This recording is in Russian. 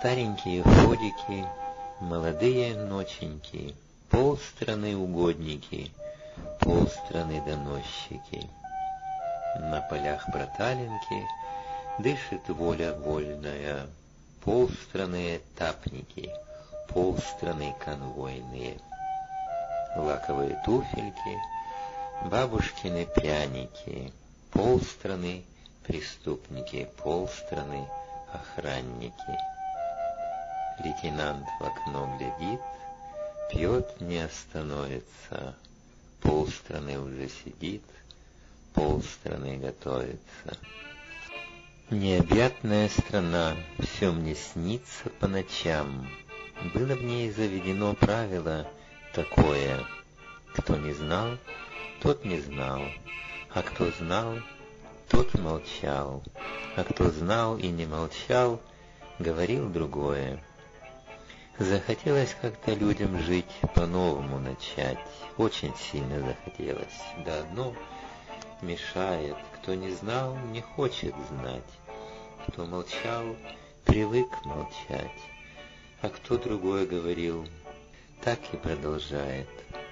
Старенькие ходики, молодые ноченьки, полстраны угодники, полстраны доносчики. На полях проталинки дышит воля вольная, полстраны этапники, полстраны конвойные. Лаковые туфельки, бабушкины пряники, полстраны преступники, полстраны охранники. Лейтенант в окно глядит, пьет, не остановится, полстраны уже сидит, полстраны готовится. Необъятная страна, все мне снится по ночам. Было в ней заведено правило такое: кто не знал, тот не знал, а кто знал, тот молчал, а кто знал и не молчал, говорил другое. Захотелось как-то людям жить, по-новому начать, очень сильно захотелось. Да одно мешает: кто не знал, не хочет знать, кто молчал, привык молчать, а кто другое говорил, так и продолжает.